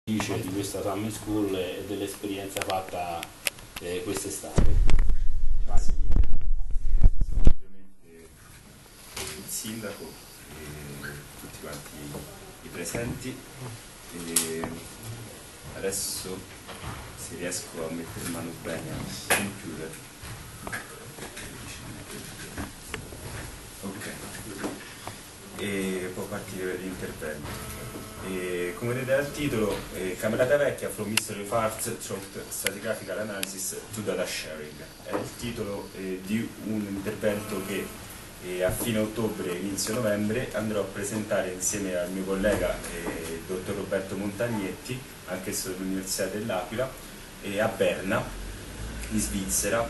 dice di questa Summer School e dell'esperienza fatta quest'estate. Sono ovviamente il sindaco e tutti quanti i presenti e adesso, se riesco a mettere mano bene al computer, ok, e può partire l'intervento. Come vedete dal titolo, Camerata Vecchia from History of Art through Stratigraphical Analysis to Data Sharing, è il titolo di un intervento che a fine ottobre, inizio novembre, andrò a presentare insieme al mio collega il dottor Roberto Montagnetti, anch'esso dell'Università dell'Aquila, a Berna, in Svizzera,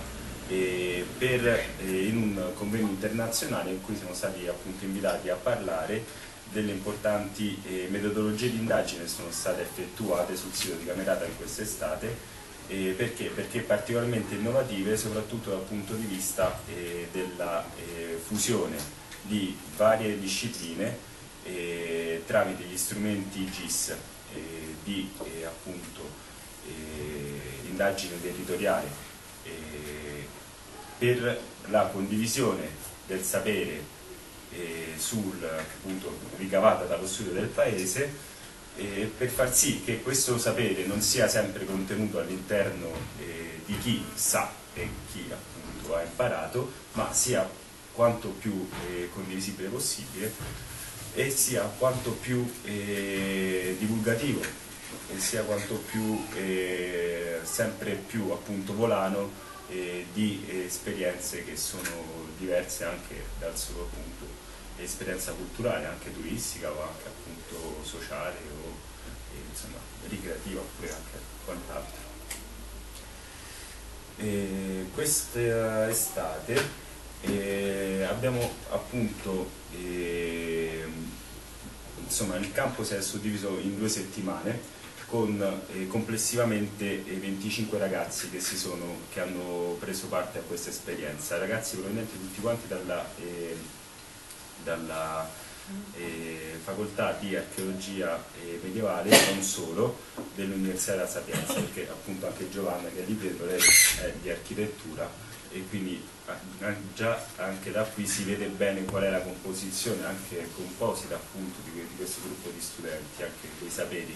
in un convegno internazionale in cui siamo stati appunto invitati a parlare delle importanti metodologie di indagine che sono state effettuate sul sito di Camerata in quest'estate. Perché? Perché particolarmente innovative, soprattutto dal punto di vista della fusione di varie discipline tramite gli strumenti GIS di appunto indagine territoriale per la condivisione del sapere appunto, ricavata dallo studio del paese, per far sì che questo sapere non sia sempre contenuto all'interno di chi sa e chi appunto ha imparato, ma sia quanto più condivisibile possibile e sia quanto più divulgativo e sia quanto più sempre più appunto volano di esperienze che sono diverse anche dal solo appunto esperienza culturale, anche turistica o anche appunto sociale o insomma ricreativa oppure anche quant'altro. Questa estate abbiamo appunto insomma il campo si è suddiviso in 2 settimane con complessivamente 25 ragazzi che hanno preso parte a questa esperienza, ragazzi provenienti tutti quanti dalla facoltà di archeologia medievale, non solo, dell'Università della Sapienza, perché appunto anche Giovanna che è lì dietro, lei è di architettura e quindi già anche da qui si vede bene qual è la composizione anche composita appunto di questo gruppo di studenti, anche dei saperi,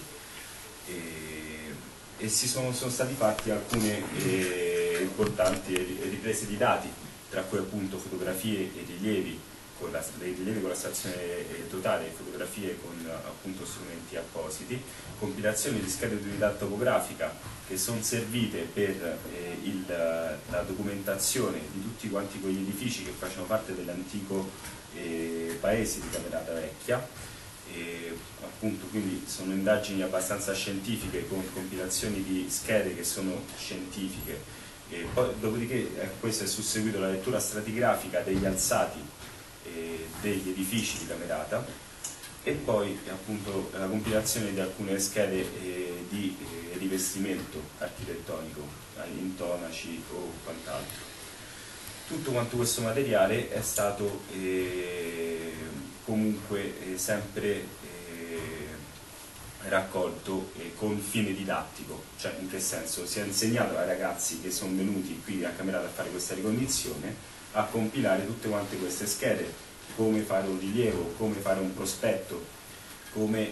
e sono stati fatti alcune importanti riprese di dati, tra cui appunto fotografie e rilievi con la stazione totale, fotografie con appunto strumenti appositi, compilazioni di schede di unità topografica che sono servite per la documentazione di tutti quanti quegli edifici che facevano parte dell'antico paese di Camerata Vecchia. Appunto, quindi sono indagini abbastanza scientifiche con compilazioni di schede che sono scientifiche. Poi, dopodiché questo è susseguito la lettura stratigrafica degli alzati degli edifici di Camerata e poi appunto la compilazione di alcune schede di rivestimento architettonico, intonaci o quant'altro. Tutto quanto questo materiale è stato comunque sempre raccolto con fine didattico, cioè in che senso? Si è insegnato ai ragazzi che sono venuti qui a Camerata a fare questa ricognizione a compilare tutte quante queste schede, come fare un rilievo, come fare un prospetto, come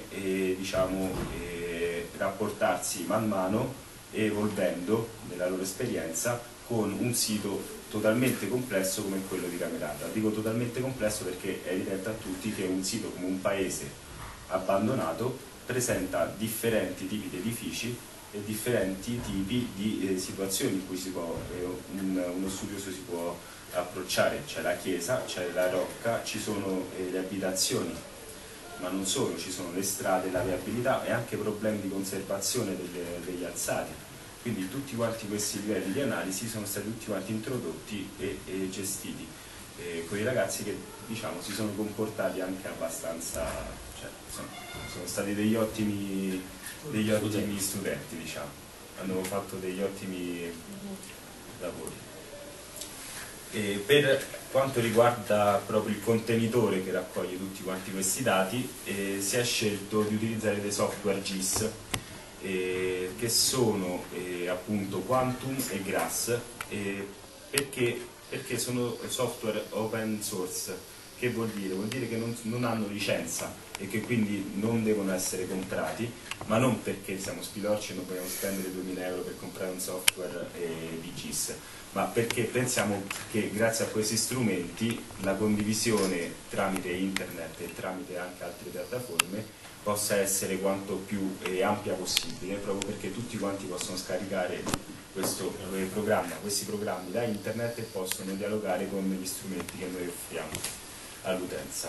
rapportarsi man mano evolvendo nella loro esperienza con un sito totalmente complesso come quello di Camerata. Dico totalmente complesso perché è evidente a tutti che un sito come un paese abbandonato presenta differenti tipi di edifici e differenti tipi di situazioni in cui uno studioso si può approcciare. C'è la chiesa, c'è la rocca, ci sono le abitazioni, ma non solo, ci sono le strade, la viabilità e anche problemi di conservazione degli alzati. Quindi tutti quanti questi livelli di analisi sono stati tutti quanti introdotti e gestiti con i ragazzi che diciamo si sono comportati anche abbastanza, cioè, sono stati degli ottimi studenti, diciamo, hanno fatto degli ottimi lavori. Per quanto riguarda proprio il contenitore che raccoglie tutti quanti questi dati, si è scelto di utilizzare dei software GIS che sono appunto Quantum e Grass, perché sono software open source. Che vuol dire? Vuol dire che non hanno licenza e che quindi non devono essere comprati, ma non perché siamo spilorci e non vogliamo spendere 2000 euro per comprare un software di GIS, ma perché pensiamo che grazie a questi strumenti la condivisione tramite internet e tramite anche altre piattaforme possa essere quanto più ampia possibile, proprio perché tutti quanti possono scaricare questi programmi da internet e possono dialogare con gli strumenti che noi offriamo all'utenza.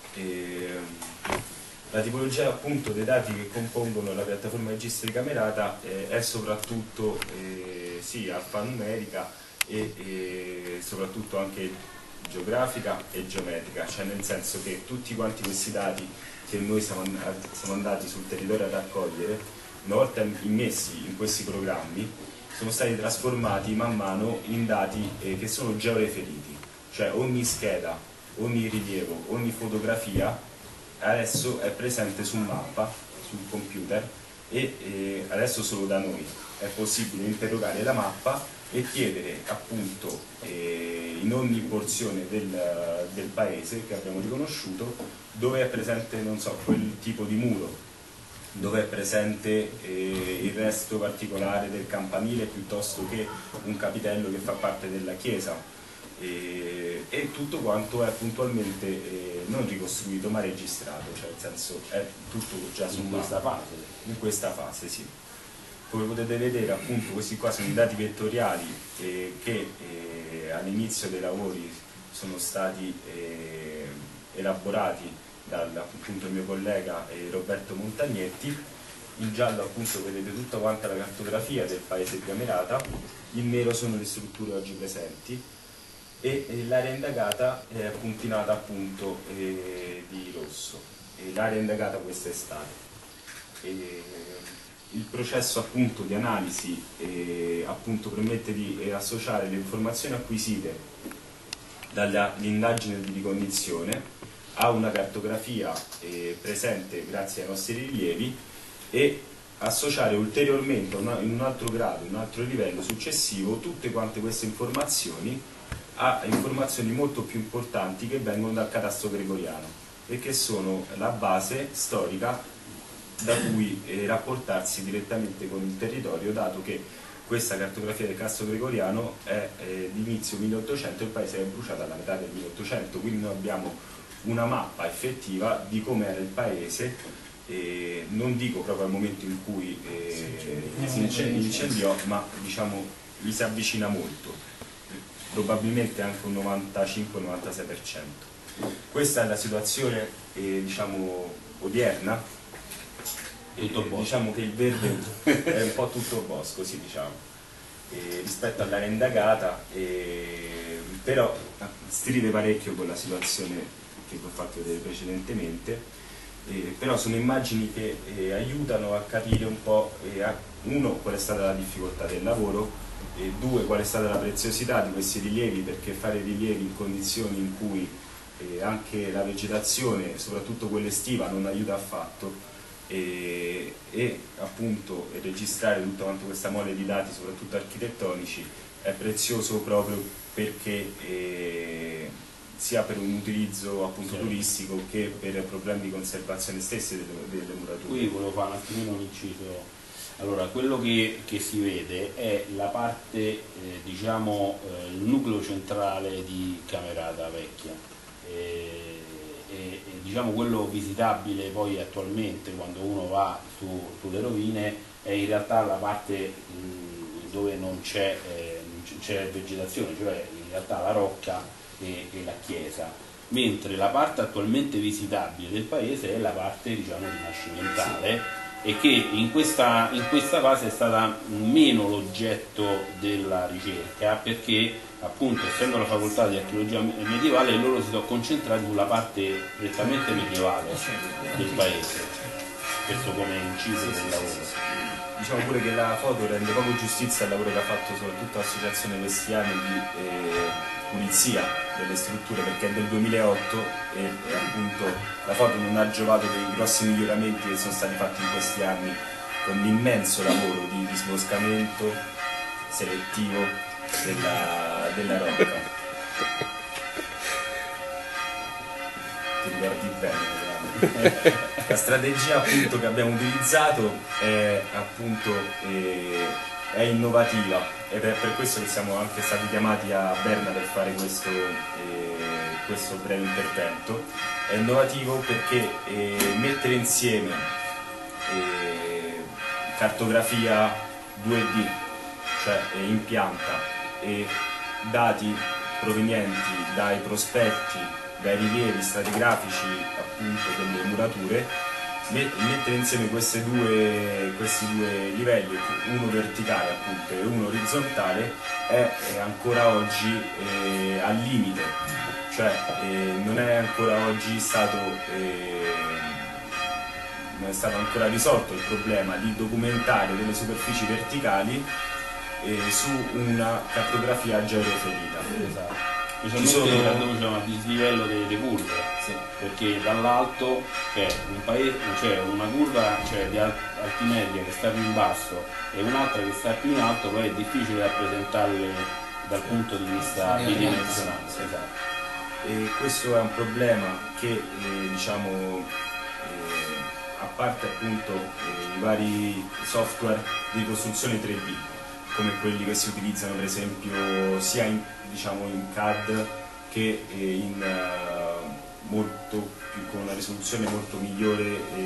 La tipologia appunto dei dati che compongono la piattaforma GIS di Camerata è soprattutto sì, alfanumerica e soprattutto anche geografica e geometrica, cioè nel senso che tutti quanti questi dati che noi siamo andati sul territorio a raccogliere, una volta immessi in questi programmi, sono stati trasformati man mano in dati che sono georeferiti, cioè ogni scheda, ogni rilievo, ogni fotografia adesso è presente su mappa, sul computer e adesso solo da noi è possibile interrogare la mappa e chiedere appunto in ogni porzione del paese che abbiamo riconosciuto dove è presente, non so, quel tipo di muro, dove è presente il resto particolare del campanile piuttosto che un capitello che fa parte della chiesa. E tutto quanto è puntualmente non ricostruito ma registrato, cioè nel senso è tutto già su questa fase. In questa fase, sì. Come potete vedere appunto questi qua sono i dati vettoriali che all'inizio dei lavori sono stati elaborati dal appunto mio collega Roberto Montagnetti. In giallo appunto vedete tutta quanta la cartografia del paese di Camerata, in nero sono le strutture oggi presenti e l'area indagata è puntinata appunto di rosso, l'area indagata quest'estate. Il processo appunto di analisi appunto permette di associare le informazioni acquisite dall'indagine di ricognizione a una cartografia presente grazie ai nostri rilievi e associare ulteriormente in un altro grado, in un altro livello successivo tutte quante queste informazioni a informazioni molto più importanti che vengono dal catasto gregoriano e che sono la base storica da cui rapportarsi direttamente con il territorio, dato che questa cartografia del catasto gregoriano è di inizio 1800 e il paese è bruciato alla metà del 1800, quindi noi abbiamo una mappa effettiva di come era il paese, non dico proprio al momento in cui si incendiò, ma diciamo gli si avvicina molto, probabilmente anche un 95-96%. Questa è la situazione diciamo odierna, diciamo che il verde è un po' tutto bosco, sì, diciamo, rispetto all'area indagata, però stride parecchio con la situazione che vi ho fatto vedere precedentemente, però sono immagini che aiutano a capire un po', uno, qual è stata la difficoltà del lavoro, e due, qual è stata la preziosità di questi rilievi, perché fare rilievi in condizioni in cui anche la vegetazione, soprattutto quella estiva, non aiuta affatto, e appunto registrare tutta questa mole di dati, soprattutto architettonici, è prezioso proprio perché sia per un utilizzo appunto turistico che per problemi di conservazione stesse delle murature. Qui volevo fare un attimino un inciso. Allora, quello che si vede è la parte, diciamo, il nucleo centrale di Camerata Vecchia, diciamo quello visitabile poi attualmente quando uno va sulle rovine è in realtà la parte dove non c'è vegetazione, cioè in realtà la rocca e la chiesa, mentre la parte attualmente visitabile del paese è la parte, diciamo, rinascimentale, e che in questa fase è stata meno l'oggetto della ricerca, perché appunto essendo la facoltà di archeologia medievale loro si sono concentrati sulla parte prettamente medievale del paese. Questo come inciso del lavoro. Diciamo pure che la foto rende proprio giustizia al lavoro che ha fatto soprattutto l'associazione questi anni di pulizia delle strutture, perché è del 2008 e appunto la foto non ha giovato dei grossi miglioramenti che sono stati fatti in questi anni con l'immenso lavoro di disboscamento selettivo della rocca. Ti ricordi bene? La strategia appunto che abbiamo utilizzato è innovativa, ed è per questo che siamo anche stati chiamati a Berna per fare questo breve intervento. È innovativo perché mettere insieme cartografia 2D, cioè in pianta, e dati provenienti dai prospetti, dai rilievi stratigrafici appunto delle murature, mettere insieme questi due livelli, uno verticale appunto e uno orizzontale, è ancora oggi al limite, cioè non è ancora oggi stato non è stato ancora risolto il problema di documentare delle superfici verticali su una cartografia georeferita. Esatto. Specialmente quando c'è un dislivello delle curve, sì, perché dall'alto c'è un paese, c'è una curva di altimedia che sta più in basso e un'altra che sta più in alto, poi è difficile rappresentarle dal punto di vista bidimensionale. Esatto. E questo è un problema che a parte appunto i vari software di costruzione 3D, come quelli che si utilizzano per esempio sia in CAD che con una risoluzione molto migliore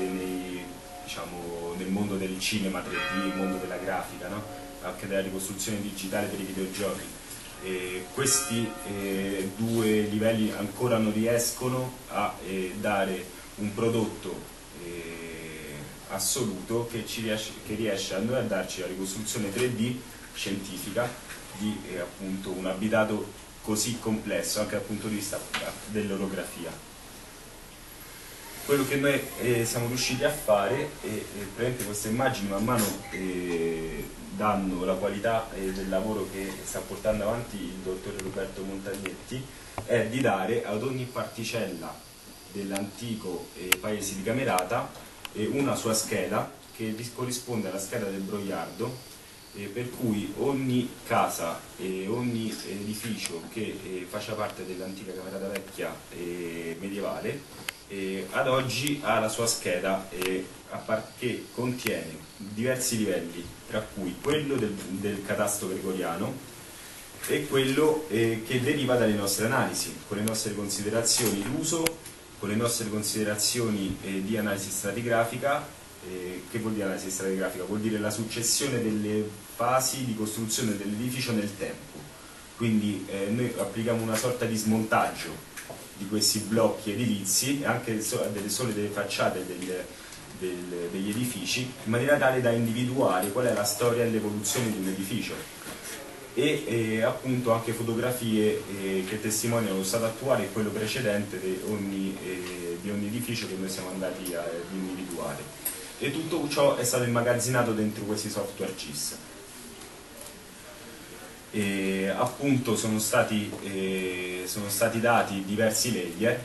nel mondo del cinema 3D, il mondo della grafica, no? Anche della ricostruzione digitale per i videogiochi. Questi due livelli ancora non riescono a dare un prodotto assoluto che riesce a darci la ricostruzione 3D scientifica di appunto un abitato così complesso anche dal punto di vista dell'orografia. Quello che noi siamo riusciti a fare, praticamente queste immagini man mano danno la qualità del lavoro che sta portando avanti il dottor Roberto Montagnetti, è di dare ad ogni particella dell'antico paese di Camerata una sua scheda che corrisponde alla scheda del Brogliardo, per cui ogni casa e ogni edificio che faccia parte dell'antica Camerata Vecchia medievale ad oggi ha la sua scheda che contiene diversi livelli, tra cui quello del catasto gregoriano e quello che deriva dalle nostre analisi, con le nostre considerazioni d'uso, con le nostre considerazioni di analisi stratigrafica. Che vuol dire analisi stratigrafica? Vuol dire la successione delle fasi di costruzione dell'edificio nel tempo. Quindi noi applichiamo una sorta di smontaggio di questi blocchi edilizi e anche delle facciate degli edifici, in maniera tale da individuare qual è la storia e l'evoluzione di un edificio. E appunto anche fotografie che testimoniano lo stato attuale e quello precedente di ogni edificio che noi siamo andati ad individuare. E tutto ciò è stato immagazzinato dentro questi software GIS. Appunto sono stati dati diversi layer,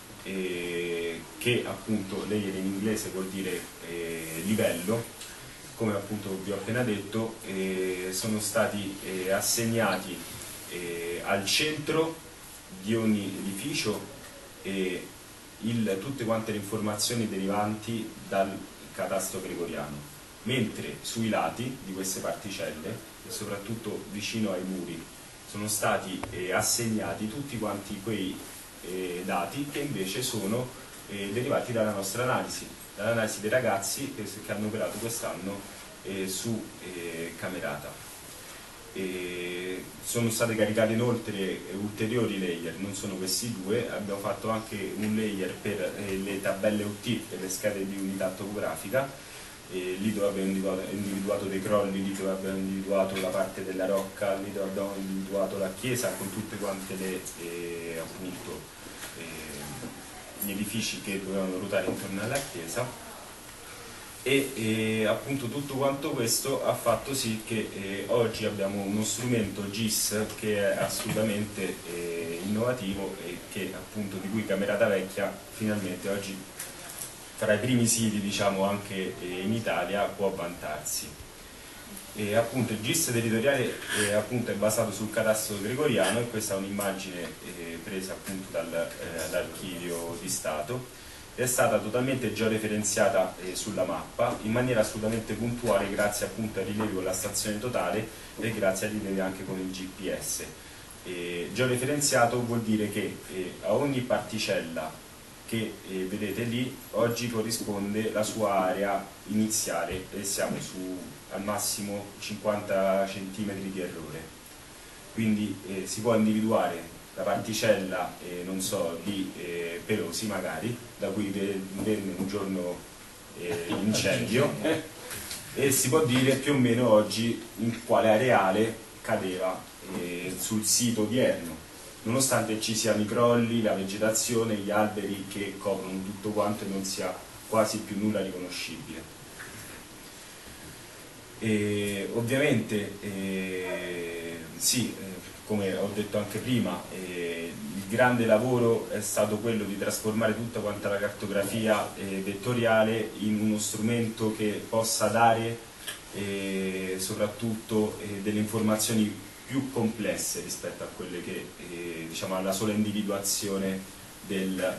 che appunto layer in inglese vuol dire livello, come appunto vi ho appena detto, sono stati assegnati al centro di ogni edificio tutte quante le informazioni derivanti dal catasto gregoriano, mentre sui lati di queste particelle e soprattutto vicino ai muri sono stati assegnati tutti quanti quei dati che invece sono derivati dalla nostra analisi, dall'analisi dei ragazzi che hanno operato quest'anno su Camerata. Sono state caricate inoltre ulteriori layer, non sono questi due, abbiamo fatto anche un layer per le tabelle UT, per le schede di unità topografica, lì dove abbiamo individuato dei crolli, lì dove abbiamo individuato la parte della rocca, lì dove abbiamo individuato la chiesa con tutte quante gli edifici che dovevano ruotare intorno alla chiesa. E appunto tutto quanto questo ha fatto sì che oggi abbiamo uno strumento GIS che è assolutamente innovativo e che appunto di cui Camerata Vecchia finalmente oggi fra i primi siti, diciamo, anche in Italia, può vantarsi. E appunto il GIS territoriale appunto è basato sul catasto gregoriano, e questa è un'immagine presa appunto dall'archivio di Stato. È stata totalmente georeferenziata sulla mappa in maniera assolutamente puntuale, grazie appunto ai rilevi con la stazione totale e grazie ai rilevi anche con il GPS. Georeferenziato vuol dire che a ogni particella che vedete lì oggi corrisponde la sua area iniziale, e siamo su al massimo 50 cm di errore. Quindi si può individuare la particella, non so, di Pelosi magari, da cui venne un giorno l'incendio, e si può dire più o meno oggi in quale areale cadeva sul sito odierno, nonostante ci siano i crolli, la vegetazione, gli alberi che coprono tutto quanto e non sia quasi più nulla riconoscibile. Ovviamente sì, come ho detto anche prima, il grande lavoro è stato quello di trasformare tutta quanta la cartografia vettoriale in uno strumento che possa dare soprattutto delle informazioni più complesse rispetto a quelle che diciamo alla sola individuazione del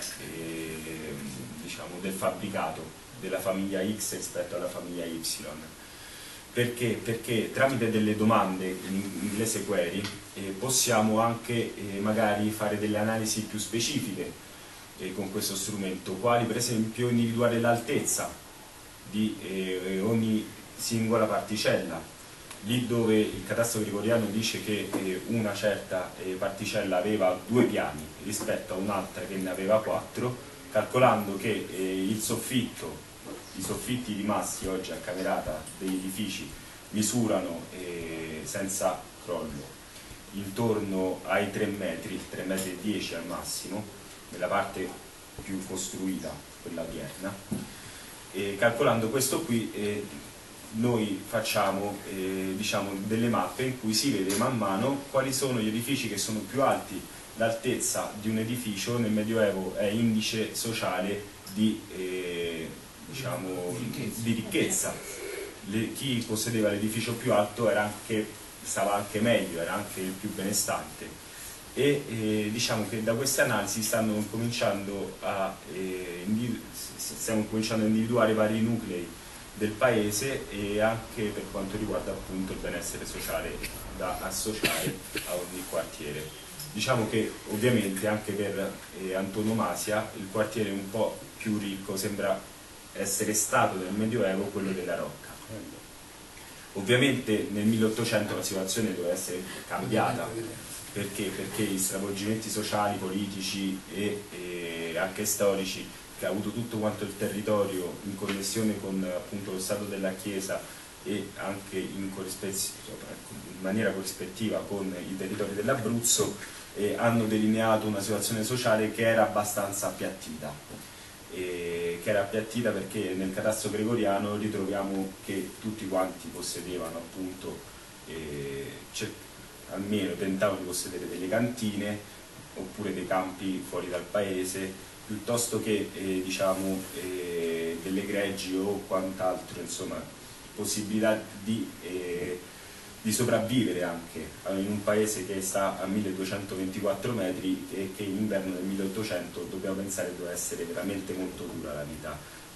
fabbricato della famiglia X rispetto alla famiglia Y. Perché? Perché tramite delle domande, in inglese query, possiamo anche magari fare delle analisi più specifiche con questo strumento, quali per esempio individuare l'altezza di ogni singola particella. Lì dove il catasto gregoriano dice che una certa particella aveva 2 piani rispetto a un'altra che ne aveva 4, calcolando che il soffitto, i soffitti rimasti oggi a Camerata degli edifici misurano senza crollo intorno ai 3 metri, 3,10 metri al massimo, nella parte più costruita, quella odierna. Calcolando questo qui noi facciamo diciamo delle mappe in cui si vede man mano quali sono gli edifici che sono più alti. L'altezza di un edificio nel Medioevo è indice sociale di ricchezza. Chi possedeva l'edificio più alto stava anche meglio, era anche il più benestante, e diciamo che da queste analisi stiamo cominciando a individuare vari nuclei del paese, e anche per quanto riguarda appunto il benessere sociale da associare a ogni quartiere. Diciamo che ovviamente anche per antonomasia il quartiere un po' più ricco sembra essere stato nel Medioevo quello della Rocca. Ovviamente nel 1800 la situazione doveva essere cambiata. Perché? Perché gli stravolgimenti sociali, politici e anche storici che ha avuto tutto quanto il territorio in connessione con appunto lo stato della Chiesa, e anche in maniera corrispettiva con i territori dell'Abruzzo, hanno delineato una situazione sociale che era abbastanza appiattita. Perché nel catasto gregoriano ritroviamo che tutti quanti possedevano appunto, almeno tentavano di possedere delle cantine oppure dei campi fuori dal paese, piuttosto che delle greggi o quant'altro, insomma, possibilità di sopravvivere anche in un paese che sta a 1224 metri e che in inverno del 1800 dobbiamo pensare doveva essere veramente molto dura la vita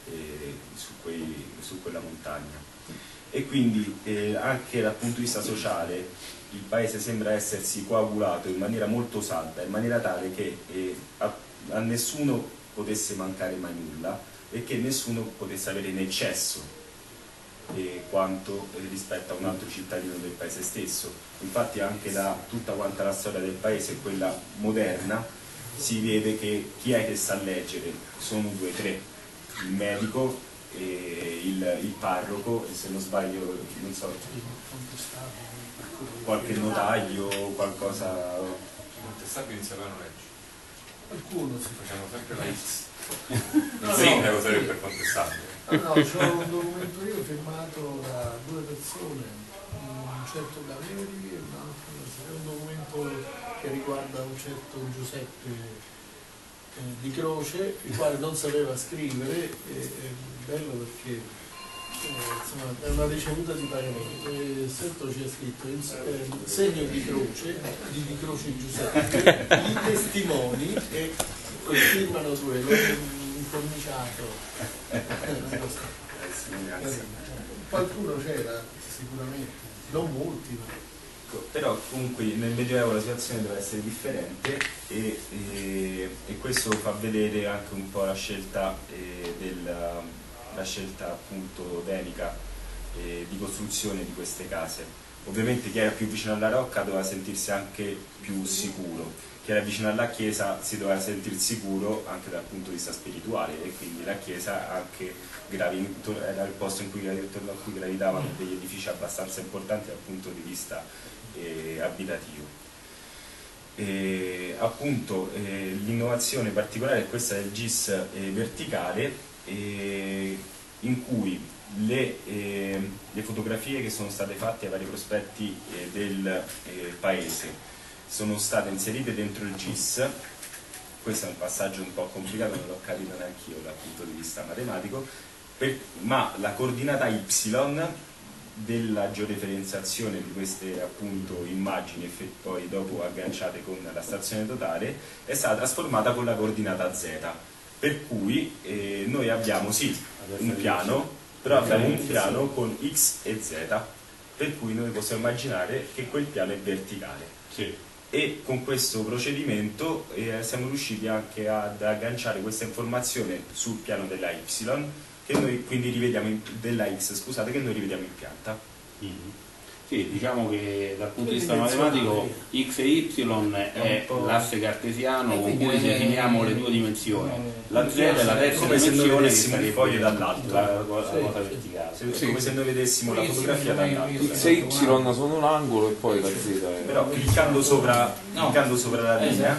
su quella montagna. E quindi anche dal punto di vista sociale il paese sembra essersi coagulato in maniera molto salda, in maniera tale che a nessuno potesse mancare mai nulla e che nessuno potesse avere in eccesso quanto rispetto a un altro cittadino del paese stesso. Infatti anche da tutta quanta la storia del paese, quella moderna, si vede che chi è che sa leggere sono 2 o 3, il medico, il parroco e, se non sbaglio, non so, qualche notaio, qualcosa. Contestabile iniziava a non leggere. Qualcuno si facciamo sempre la X. Il sindaco sarebbe contestabile. No, c'ho un documento io firmato da 2 persone, un certo Galeri e un altro, è un documento che riguarda un certo Giuseppe di croce, il quale non sapeva scrivere, è bello perché insomma, è una ricevuta di pagamento, e sotto c'è scritto segno di croce Giuseppe, i testimoni e firmano quello, incorniciato. Qualcuno c'era sicuramente, non molti, ma... Però comunque nel Medioevo la situazione deve essere differente e questo fa vedere anche un po' la scelta la scelta appunto denica di costruzione di queste case. Ovviamente chi era più vicino alla rocca doveva sentirsi anche più sicuro, chi era vicino alla chiesa si doveva sentire sicuro anche dal punto di vista spirituale, e quindi la chiesa anche era il posto attorno a cui gravitavano degli edifici abbastanza importanti dal punto di vista abitativo. Appunto l'innovazione particolare è questa del GIS verticale, in cui le fotografie che sono state fatte ai vari prospetti del paese sono state inserite dentro il GIS. Questo è un passaggio un po' complicato, non l'ho capito neanche io dal punto di vista matematico, ma la coordinata Y della georeferenziazione di queste appunto immagini e poi dopo agganciate con la stazione totale è stata trasformata con la coordinata Z, per cui noi abbiamo sì un piano, però abbiamo un piano con X e Z, per cui noi possiamo immaginare che quel piano è verticale. Sì. E con questo procedimento siamo riusciti anche ad agganciare questa informazione sul piano della Y, che noi quindi rivediamo della X, scusate, che noi rivediamo in pianta. Sì, diciamo che dal punto di vista matematico X e Y è l'asse cartesiano con cui definiamo le due dimensioni. La Z è la terza come se noi dimensione, vedessimo il foglio dall'alto, la cosa verticale. come se noi vedessimo la fotografia dall'alto. X e Y sono un angolo e poi la Z è... Però cliccando sopra la linea,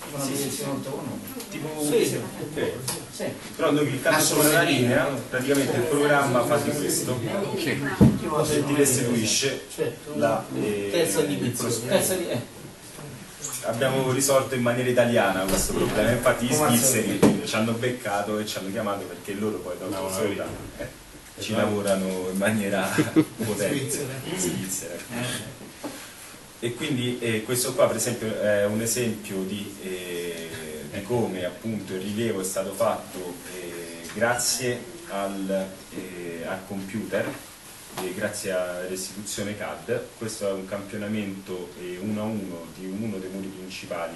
però noi cliccando sopra la linea, praticamente il programma fa di questo e ti restituisce la terza dimensione. Abbiamo risolto in maniera italiana questo problema, infatti gli svizzeri ci hanno beccato e ci hanno chiamato perché loro poi dopo ci lavorano in maniera potente, svizzera. E quindi questo qua per esempio è un esempio di come appunto il rilievo è stato fatto grazie al computer, grazie alla restituzione CAD. Questo è un campionamento 1 a 1 di uno dei muri principali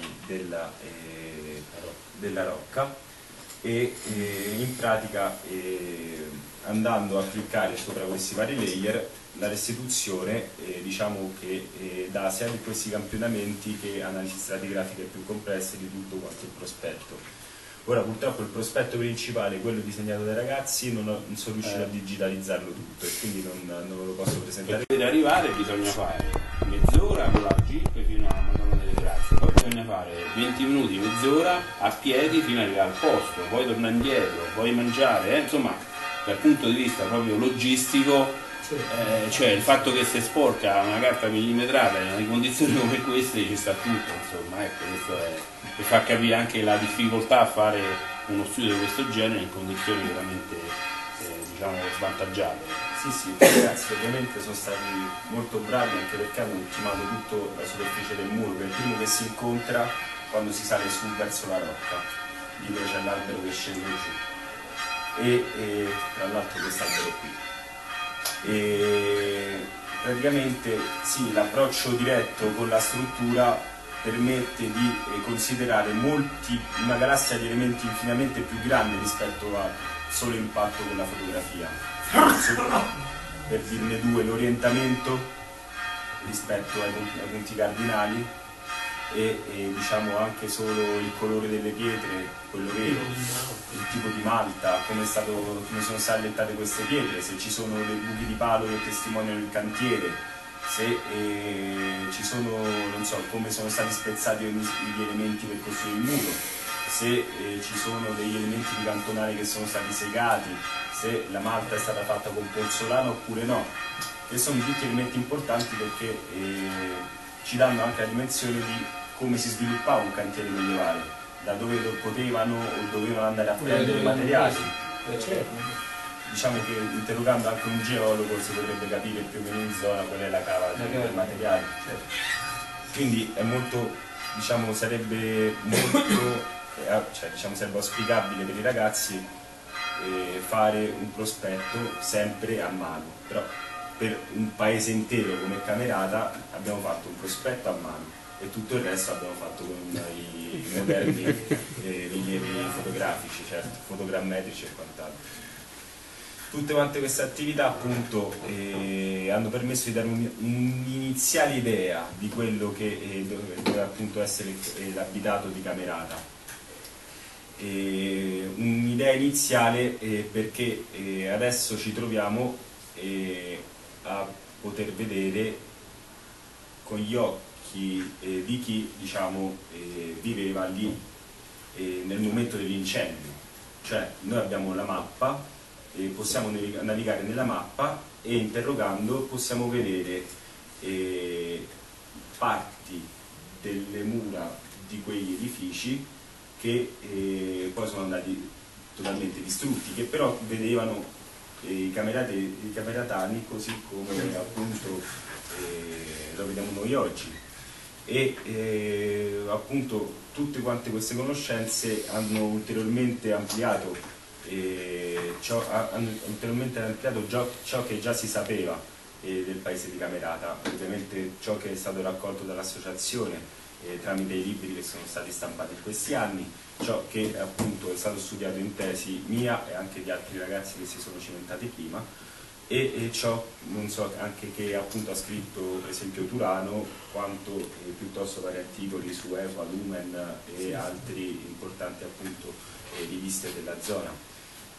della rocca, e in pratica andando a cliccare sopra questi vari layer la restituzione diciamo che dà sia di questi campionamenti che analisi stratigrafiche più complesse di tutto quanto il prospetto. Ora purtroppo il prospetto principale, quello disegnato dai ragazzi, non sono riuscito a digitalizzarlo tutto e quindi non lo posso presentare. Per arrivare bisogna fare mezz'ora con la jeep fino a Madonna delle Grazie, poi bisogna fare 20 minuti, mezz'ora a piedi fino ad arrivare al posto, poi tornare indietro, poi mangiare, insomma dal punto di vista proprio logistico. Cioè il fatto che se sporca una carta millimetrata in una condizioni come queste ci sta tutto, insomma, ecco, questo è per far capire anche la difficoltà a fare uno studio di questo genere in condizioni veramente diciamo svantaggiate. Sì, i ragazzi ovviamente sono stati molto bravi anche perché hanno ultimato tutta la superficie del muro, che è il primo che si incontra quando si sale su verso la rocca, lì dove c'è l'albero che scende giù e tra l'altro quest'albero qui. E praticamente sì, l'approccio diretto con la struttura permette di considerare una galassia di elementi infinitamente più grande rispetto al solo impatto con la fotografia. Per dirne due, l'orientamento rispetto ai punti cardinali e diciamo anche solo il colore delle pietre, quello vero, il tipo di malta, come sono state allettate queste pietre, se ci sono dei buchi di palo che testimoniano il cantiere, se ci sono, non so, come sono stati spezzati gli elementi per costruire il muro, se ci sono degli elementi di cantonare che sono stati segati, se la malta è stata fatta con pozzolano oppure no, che sono tutti elementi importanti perché ci danno anche la dimensione di come si sviluppava un cantiere medievale, da dove potevano o dovevano andare a prendere i materiali. Certo. Diciamo che interrogando anche un geologo si potrebbe capire più o meno in zona qual è la cava del materiale. Quindi è molto, diciamo, sarebbe auspicabile per i ragazzi fare un prospetto sempre a mano, però per un paese intero come Camerata abbiamo fatto un prospetto a mano e tutto il resto abbiamo fatto con i moderni rilievi fotografici, certo, fotogrammetrici e quant'altro. Tutte quante queste attività appunto hanno permesso di dare un'iniziale idea di quello che doveva appunto essere l'abitato di Camerata. Un'idea iniziale perché adesso ci troviamo a poter vedere con gli occhi di chi, diciamo, viveva lì nel momento dell'incendio. Cioè noi abbiamo la mappa, possiamo navigare nella mappa e interrogando possiamo vedere parti delle mura di quegli edifici che poi sono andati totalmente distrutti, che però vedevano i cameratani così come appunto lo vediamo noi oggi. E appunto tutte quante queste conoscenze hanno ulteriormente ampliato ciò che già si sapeva del paese di Camerata, ovviamente ciò che è stato raccolto dall'associazione tramite i libri che sono stati stampati in questi anni, ciò che appunto è stato studiato in tesi mia e anche di altri ragazzi che si sono cimentati prima, e ciò non so anche che appunto ha scritto per esempio Turano, quanto piuttosto vari articoli su Equa, Lumen e altri importanti appunto riviste della zona.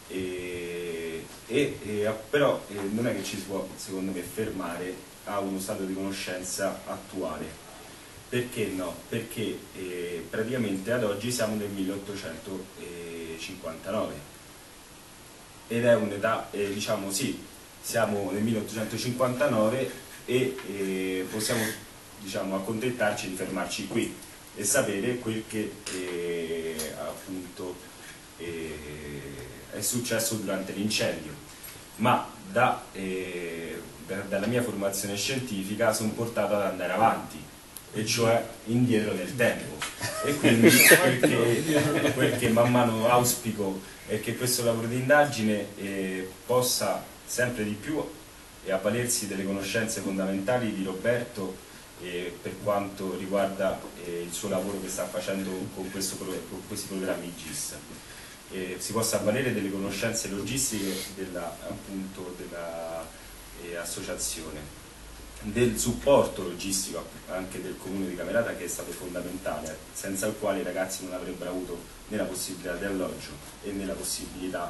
Però non è che ci si può secondo me fermare a uno stato di conoscenza attuale. Perché no? Perché praticamente ad oggi siamo nel 1859 ed è un'età, diciamo sì, siamo nel 1859 e possiamo, diciamo, accontentarci di fermarci qui e sapere quel che appunto è successo durante l'incendio, ma dalla mia formazione scientifica sono portato ad andare avanti, e cioè indietro nel tempo, e quindi quel che man mano auspico è che questo lavoro di indagine possa sempre di più avvalersi delle conoscenze fondamentali di Roberto per quanto riguarda il suo lavoro che sta facendo con questi programmi GIS. Si possa avvalere delle conoscenze logistiche dell'associazione, del supporto logistico anche del comune di Camerata, che è stato fondamentale, senza il quale i ragazzi non avrebbero avuto né la possibilità di alloggio né la possibilità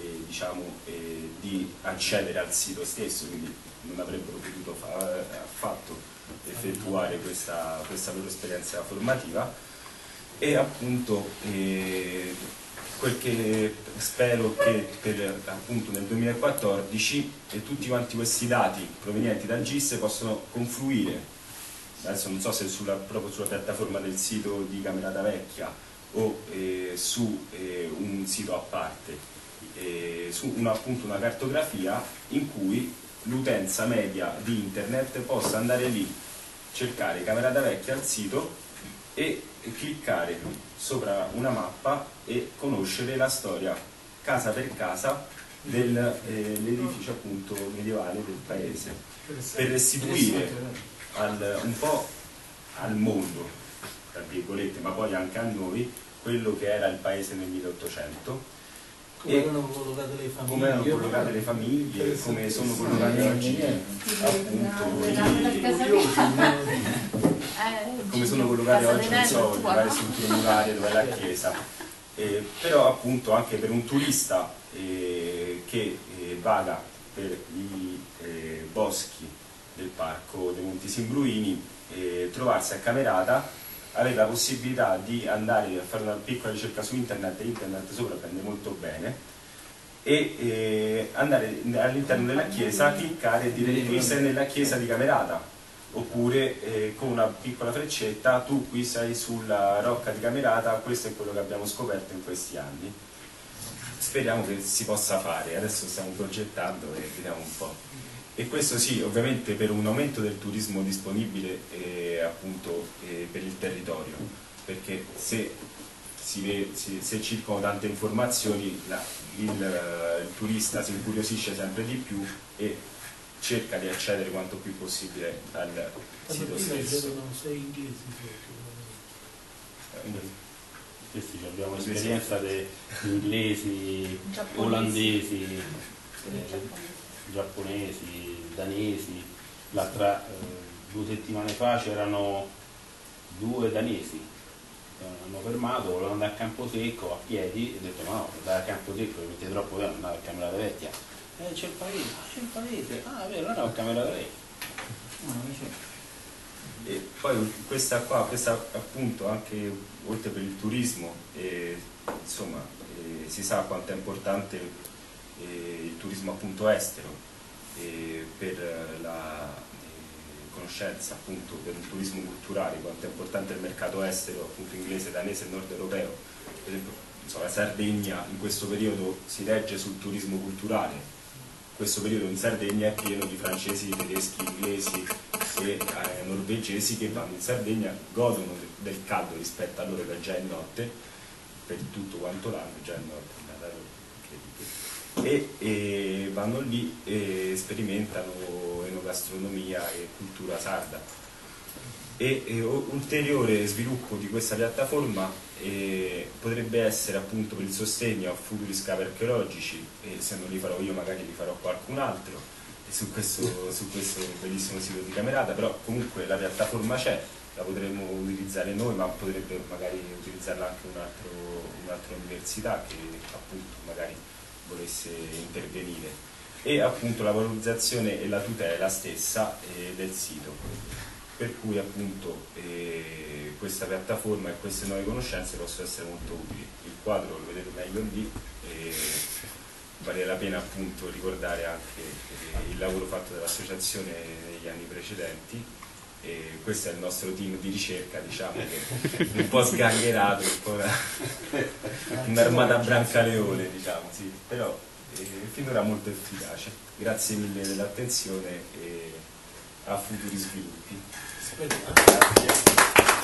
di accedere al sito stesso, quindi non avrebbero potuto affatto effettuare questa loro esperienza formativa. E appunto quel che spero che appunto nel 2014 tutti quanti questi dati provenienti dal GIS possano confluire, adesso non so se proprio sulla piattaforma del sito di Camerata Vecchia o su un sito a parte, su appunto una cartografia in cui l'utenza media di internet possa andare lì, cercare Camerata Vecchia al sito e cliccare sopra una mappa e conoscere la storia casa per casa dell'edificio appunto medievale del paese, per restituire un po' al mondo, tra virgolette, ma poi anche a noi, quello che era il paese nel 1800, come erano collocate le famiglie, come sono collocati oggi appunto come sono collocate oggi, non so, le varie strutture murarie, dove è la chiesa, però appunto anche per un turista che vaga per i boschi del parco dei Monti Simbruini, trovarsi a Camerata, avere la possibilità di andare a fare una piccola ricerca su internet, e internet sopra prende molto bene, e andare all'interno della chiesa, cliccare e dire: qui sei nella chiesa di Camerata, oppure con una piccola freccetta tu qui sei sulla rocca di Camerata, questo è quello che abbiamo scoperto in questi anni. Speriamo che si possa fare, adesso stiamo progettando e vediamo un po'. E questo sì, ovviamente per un aumento del turismo disponibile appunto per il territorio, perché se circolano tante informazioni il turista si incuriosisce sempre di più e cerca di accedere quanto più possibile al sito stesso. C'erano 6 inglesi Questi abbiamo l'esperienza di inglesi, olandesi, giapponesi, danesi. L'altra 2 settimane fa c'erano 2 danesi, hanno fermato, volevano andare a Camposecco a piedi e ho detto no, andare a Camposecco mi mettete troppo tempo, andare a Camerata Vecchia. C'è il paese, ah vero, allora a Camerata Vecchia. E poi questa appunto anche oltre per il turismo, insomma si sa quanto è importante il turismo appunto estero per la conoscenza, appunto per il turismo culturale, quanto è importante il mercato estero appunto inglese, danese e nord europeo. Per esempio insomma, la Sardegna in questo periodo si regge sul turismo culturale. Questo periodo in Sardegna è pieno di francesi, tedeschi, inglesi e norvegesi che vanno in Sardegna, godono del caldo rispetto a loro che già è notte, per tutto quanto l'anno, già è notte, e vanno lì e sperimentano enogastronomia e cultura sarda. E ulteriore sviluppo di questa piattaforma potrebbe essere appunto per il sostegno a futuri scavi archeologici, e se non li farò io magari li farò qualcun altro su questo bellissimo sito di Camerata, però comunque la piattaforma c'è, la potremmo utilizzare noi, ma potrebbe magari utilizzarla anche un'altra università che appunto magari volesse intervenire, e appunto la valorizzazione e la tutela stessa del sito, per cui appunto questa piattaforma e queste nuove conoscenze possono essere molto utili. Il quadro lo vedete meglio lì, vale la pena appunto ricordare anche il lavoro fatto dall'associazione negli anni precedenti, e questo è il nostro team di ricerca, diciamo, che è un po' sgangherato, un po' un'armata Brancaleone, diciamo, sì, però finora molto efficace. Grazie mille dell'attenzione e a futuri sviluppi. Grazie.